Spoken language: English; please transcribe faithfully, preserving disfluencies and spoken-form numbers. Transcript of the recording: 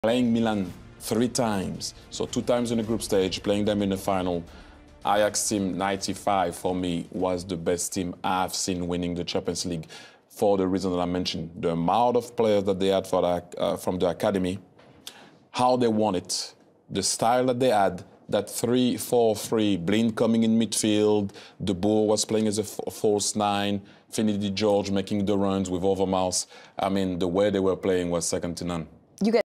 Playing Milan three times, so two times in the group stage, playing them in the final. Ajax team ninety-five for me was the best team I've seen winning the Champions League for the reason that I mentioned. The amount of players that they had for the, uh, from the academy, how they won it, the style that they had, that three four three, Blind coming in midfield, De Boer was playing as a false nine, Finidi George making the runs with Overmars. I mean, the way they were playing was second to none. You get